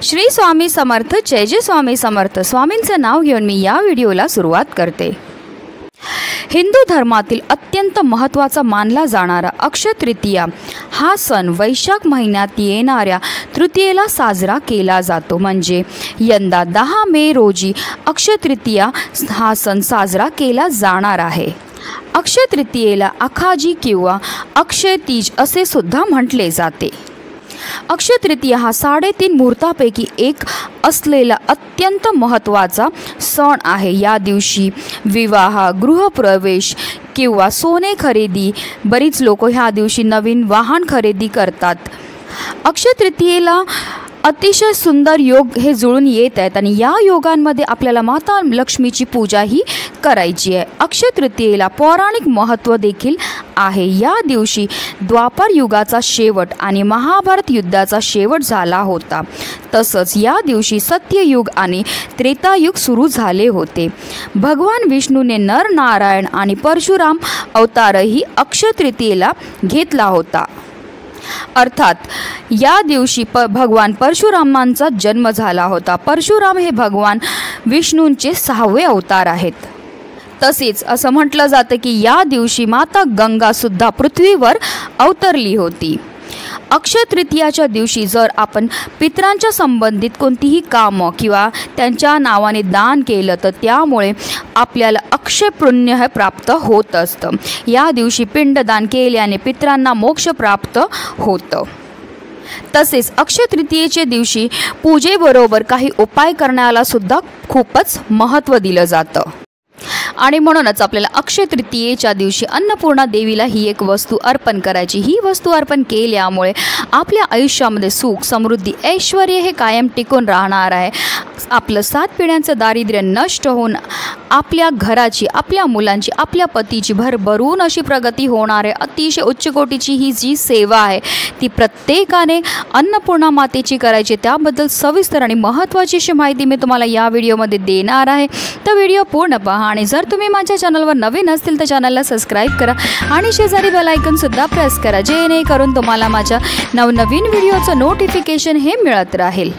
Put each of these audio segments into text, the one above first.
श्री स्वामी समर्थ, जय जय स्वामी समर्थ। स्वामींचं नाव घेऊन मी या व्हिडिओला सुरुवात करते। हिंदू धर्मातील अत्यंत महत्त्वाचा मानला जाणारा अक्षय तृतीया हा सण वैशाख महिन्यात येणाऱ्या तृतीयेला साजरा केला जातो। म्हणजे यंदा 10 मे रोजी अक्षय तृतीया हा सण साजरा केला जाणार आहे। अक्षय तृतीयेला आखाजी किंवा अक्षय तीज असे सुद्धा म्हटले जाते। अक्षय तृतीया हा 3.5 मुहूर्तापैकी एक असलेला अत्यंत महत्त्वाचा सण आहे। या दिवशी विवाह, गृहप्रवेश किंवा सोने खरेदी, बरीच लोक ह्या दिवशी नवीन वाहन खरेदी करतात। अक्षय तृतीयेला अतिशय सुंदर योग हे जुळून येत आहेत आणि या योगांमध्ये आपल्याला माता लक्ष्मीची पूजा ही करायची आहे। अक्षय तृतीयेला पौराणिक महत्त्व देखील आहे। या दिवशी द्वापर युगाचा शेवट आणि महाभारत युद्धाचा शेवट झाला होता। तसंच या दिवशी सत्ययुग आणि त्रेतायुग सुरू झाले होते। भगवान विष्णूने नर नारायण आणि परशुराम अवतारही अक्षय तृतीयेला घेतला होता। अर्थात या दिवशी भगवान परशुरामांचा जन्म झाला होता। परशुराम हे भगवान विष्णूंचे 6वे अवतार आहेत। तसेच असं म्हटलं जातं की या दिवशी माता गंगा सुद्धा पृथ्वीवर अवतरली होती। अक्षय तृतीयाच्या दिवशी जर आपण पितरांच्या संबंधित कोणतीही कामं किंवा त्यांच्या नावाने दान केलं तर त्यामुळे आपल्याला अक्षय पुण्य हे प्राप्त होत असतं। या दिवशी पिंडदान केल्याने पितरांना मोक्ष प्राप्त होतं। तसेच अक्षय तृतीयेच्या दिवशी पूजेबरोबर काही उपाय करण्याला सुद्धा खूपच महत्त्व दिलं जातं आणि म्हणूनच आपल्याला अक्षय तृतीयेच्या दिवशी अन्नपूर्णा देवीला ही एक वस्तू अर्पण करायची। ही वस्तू अर्पण केल्यामुळे आपल्या आयुष्यामध्ये सुख, समृद्धी, ऐश्वर्य हे कायम टिकून राहणार आहे। आपलं 7 पिढ्यांचं दारिद्र्य नष्ट होऊन आपल्या घराची, आपल्या मुलांची, आपल्या पतीची भरभरून अशी प्रगती होणार आहे। अतिशय उच्च कोटीची ही जी सेवा आहे ती प्रत्येकाने अन्नपूर्णा मातेची करायची। त्याबद्दल सविस्तर आणि महत्त्वाची अशी माहिती मी तुम्हाला या व्हिडिओमध्ये देणार आहे, तर व्हिडिओ पूर्ण पहा। आणि जर तुम्ही माझ्या चॅनलवर नवीन असतील तर चॅनलला सबस्क्राईब करा आणि शेजारी बेल आयकॉन सुद्धा प्रेस करा, जेणेकरून तुम्हाला माझ्या नवनवीन व्हिडिओचं नोटिफिकेशन हे मिळत राहील।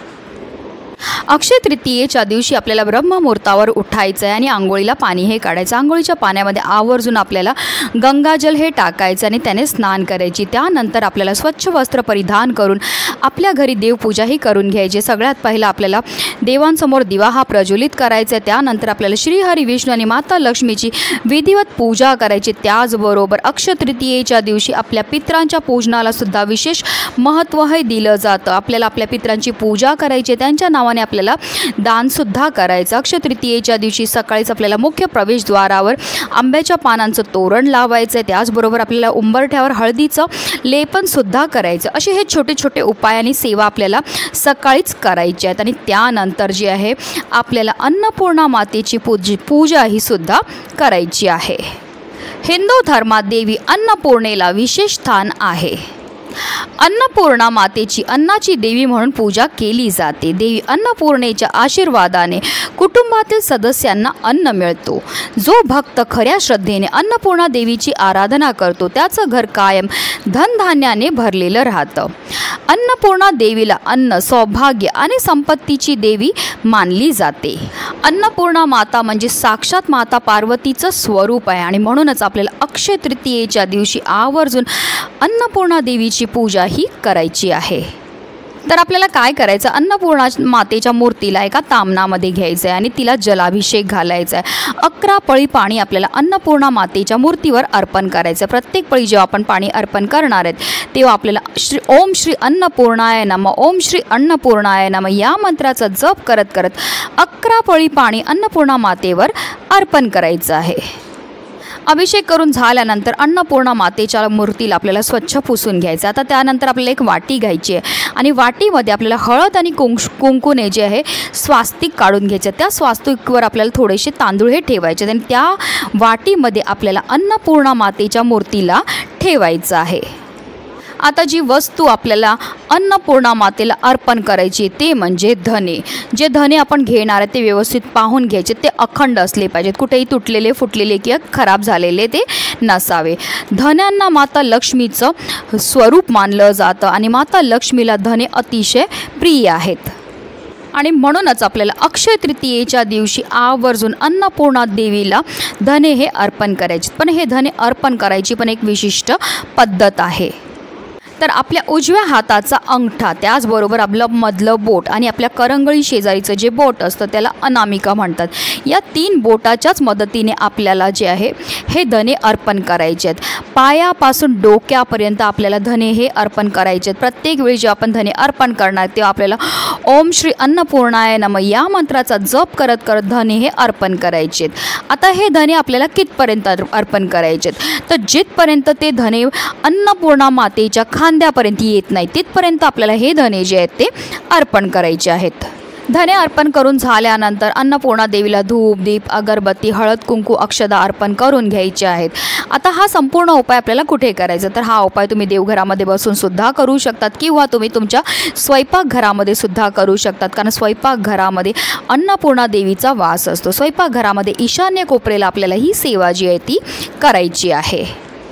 अक्षय तृतीयेच्या दिवशी आपल्याला ब्रह्ममुहूर्तावर उठायचं आहे आणि आंघोळीला पाणी हे काढायचं। आंघोळीच्या पाण्यामध्ये आवर्जून आपल्याला गंगाजल हे टाकायचं आणि त्याने स्नान करायची। त्यानंतर आपल्याला स्वच्छ वस्त्र परिधान करून आपल्या घरी देवपूजा ही करून घ्यायची। सगळ्यात पहिला आपल्याला देवांसमोर दिवा हा प्रज्वलित करायचा आहे। त्यानंतर आपल्याला श्रीहरी विष्णू आणि माता लक्ष्मीची विधिवत पूजा करायची। त्याचबरोबर अक्षय तृतीयेच्या दिवशी आपल्या पितरांच्या पूजनाला सुद्धा विशेष महत्त्व हे दिलं जातं। आपल्याला आपल्या पितरांची पूजा करायची, त्यांच्या नावाने आपल्याला दान सुद्धा करायचं। अक्षय तृतीयेच्या दिवशी सकाळीच आपल्याला मुख्य प्रवेशद्वारावर आंब्याच्या पानांचं तोरण लावायचं आहे। त्याचबरोबर आपल्याला उंबरठ्यावर हळदीचं लेपन सुद्धा करायचं। असे हे छोटे छोटे उपाय आणि सेवा आपल्याला सकाळीच करायची आहेत। आणि त्यानंतर जे आहे आपल्याला अन्नपूर्णा मातेची पूजा ही सुद्धा करायची आहे। हिंदू धर्मात देवी अन्नपूर्णेला विशेष स्थान आहे। अन्नपूर्णा मातेची अन्नाची देवी म्हणून पूजा केली जाते। देवी अन्नपूर्णेच्या आशीर्वादाने कुटुंबातील सदस्यांना अन्न मिळतो। जो भक्त खऱ्या श्रद्धेने अन्नपूर्णा देवीची आराधना करतो त्याचं घर कायम धनधान्याने भरलेलं राहतं। अन्नपूर्णा देवीला अन्न, सौभाग्य आणि संपत्तीची देवी मानली जाते। अन्नपूर्णा माता म्हणजे साक्षात माता पार्वतीचं स्वरूप आहे आणि म्हणूनच आपल्याला अक्षय तृतीयेच्या दिवशी आवर्जून अन्नपूर्णा देवीची पूजा ही करायची आहे। तर आपल्याला काय करायचं, अन्नपूर्णा मातेच्या मूर्तीला एका तामणामध्ये घ्यायचं आहे आणि तिला जलाभिषेक घालायचा आहे। 11 पळी पाणी आपल्याला अन्नपूर्णा मातेच्या मूर्तीवर अर्पण करायचं। प्रत्येक पळी जेव्हा आपण पाणी अर्पण करणार आहेत तेव्हा आपल्याला ओम श्री अन्नपूर्णाय नमः, ओम श्री अन्नपूर्णाय नमः या मंत्राचा जप करत करत 11 पळी पाणी अन्नपूर्णा मातेवर अर्पण करायचं आहे। अभिषेक करून झाल्यानंतर अन्नपूर्णा मातेच्या मूर्तीला आपल्याला स्वच्छ पुसून घ्यायचं। आता त्यानंतर आपल्याला एक वाटी घ्यायची आहे आणि वाटीमध्ये आपल्याला हळद आणि कुंकुने जे आहे स्वास्तिक काढून घ्यायचं। त्या स्वास्तिकवर आपल्याला थोडेसे तांदूळ हे ठेवायचे आणि त्या वाटीमध्ये आपल्याला अन्नपूर्णा मातेच्या मूर्तीला ठेवायचं आहे। आता जी वस्तू आपल्याला अन्नपूर्णा मातेला अर्पण करायची ते म्हणजे धने. जे धने आपण घेणार आहे ते व्यवस्थित पाहून घ्यायचे, ते अखंड असले पाहिजेत, कुठेही तुटलेले फुटलेले किंवा खराब झालेले ते नसावे. धन्यांना माता लक्ष्मीचं स्वरूप मानलं जातं आणि माता लक्ष्मीला धने अतिशय प्रिय आहेत. आणि म्हणूनच आपल्याला अक्षय तृतीयेच्या दिवशी आवर्जून अन्नपूर्णा देवीला धने हे अर्पण करायचे. पण हे धने अर्पण करायची पण एक विशिष्ट पद्धत आहे. तर आपल्या उजव्या हाताचा अंगठा, त्याचबरोबर आपलं मधलं बोट आणि आपल्या करंगळी शेजारीचं जे बोट असतं त्याला अनामिका म्हणतात. या 3 बोटाच्याच मदतीने आपल्याला जे आहे हे धने अर्पण करायचे आहेत. पायापासून डोक्यापर्यंत आपल्याला धने हे अर्पण करायचे आहेत. प्रत्येक वेळी जे आपण धने अर्पण करणार तेव्हा आपल्याला ओम श्री अन्नपूर्णाय नमः या मंत्राचा जप करत करत धने हे अर्पण करायचे आहेत. आता हे धने आपल्याला कितपर्यंत अर्पण करायचे आहेत, तर जिथपर्यंत ते धने अन्नपूर्णा मातेच्या खांद्यापर्यंत येत नाही तिथपर्यंत आपल्याला हे धने जे आहेत ते अर्पण करायचे आहेत. धने अर्पण करून झाल्यानंतर अन्नपूर्णा देवीला धूप दीप अगरबत्ती हळद कुंकू अक्षदा अर्पण करून घ्यायचे आहेत. आता हा संपूर्ण उपाय आपल्याला कुठे करायचा, तर हा उपाय तुम्ही देवघरामध्ये बसून सुद्धा करू शकतात किंवा तुम्ही तुमच्या स्वयंपाकघरामध्ये सुद्धा करू शकतात. कारण स्वयंपाकघरामध्ये अन्नपूर्णा देवीचा वास असतो. स्वयंपाकघरामध्ये ईशान्य कोपऱ्याला आपल्याला ही सेवा जी आहे ती करायची आहे.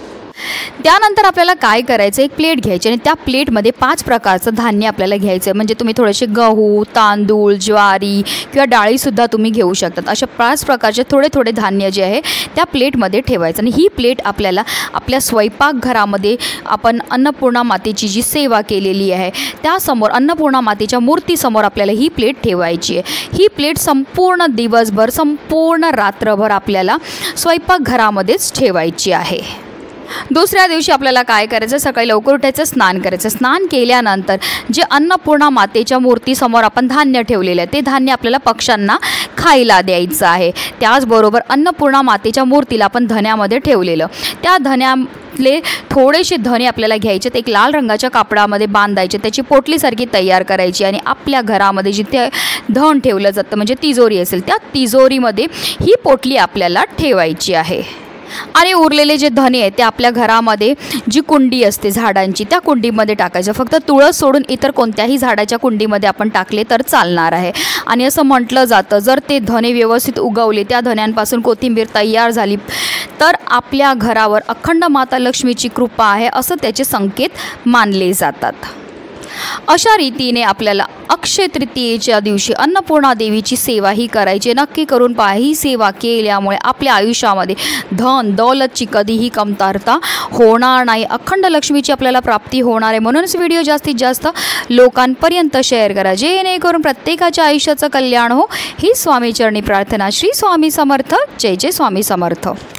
त्यानंतर आपल्याला काय करायचं, एक प्लेट घ्यायची आणि त्या प्लेटमध्ये 5 प्रकारचं धान्य आपल्याला घ्यायचं आहे. म्हणजे तुम्ही थोडेसे गहू तांदूळ ज्वारी किंवा डाळीसुद्धा तुम्ही घेऊ शकतात. अशा 5 प्रकारचे थोडे थोडे धान्य जे आहे त्या प्लेटमध्ये ठेवायचं आणि ही प्लेट आपल्याला आपल्या स्वयंपाकघरामध्ये आपण अन्नपूर्णा मातेची जी सेवा केलेली आहे त्यासमोर अन्नपूर्णा मातेच्या मूर्तीसमोर आपल्याला ही प्लेट ठेवायची आहे. ही प्लेट संपूर्ण दिवसभर संपूर्ण रात्रभर आपल्याला स्वयंपाकघरामध्येच ठेवायची आहे. दुसऱ्या दिवशी आपल्याला काय करायचं, सकाळी लवकर उठायचं, स्नान करायचं. स्नान केल्यानंतर जे अन्नपूर्णा मातेच्या मूर्तीसमोर आपण धान्य ठेवलेलं आहे ते धान्य आपल्याला पक्ष्यांना खायला द्यायचं आहे. त्याचबरोबर अन्नपूर्णा मातेच्या मूर्तीला आपण धन्यामध्ये ठेवलेलं त्या धन्यातले थोडेसे धने आपल्याला घ्यायचे, एक लाल रंगाच्या कापडामध्ये बांधायचे, त्याची पोटलीसारखी तयार करायची आणि आपल्या घरामध्ये जिथे धन ठेवलं जातं म्हणजे तिजोरी असेल त्या तिजोरीमध्ये ही पोटली आपल्याला ठेवायची आहे. आणि उरलेले जे धने आहेत ते आपल्या घरामध्ये जी कुंडी असते झाडांची त्या कुंडीमध्ये टाकायचं. फक्त तुळस सोडून इतर कोणत्याही झाडाच्या कुंडीमध्ये आपण टाकले तर चालणार आहे. आणि असं म्हटलं जातं जर ते धने व्यवस्थित उगवले, त्या धन्यांपासून कोथिंबीर तयार झाली तर आपल्या घरावर अखंड माता लक्ष्मीची कृपा आहे असं त्याचे संकेत मानले जातात. अशा रीतीने आपल्याला अक्षय तृतीयेच्या दिवशी अन्नपूर्णा देवीची सेवा ही करायची. नक्की करून पहा. ही सेवा केल्यामुळे आपल्या आयुष्यामध्ये धन दौलतची कधीही कमतरता होणार नाही. अखंड लक्ष्मीची आपल्याला प्राप्ती होणार आहे. म्हणूनच व्हिडिओ जास्तीत जास्त लोकांपर्यंत शेअर करा जेणेकरून प्रत्येकाच्या आयुष्याचं कल्याण हो. ही स्वामीचरणी प्रार्थना. श्री स्वामी समर्थ. जय जय स्वामी समर्थ.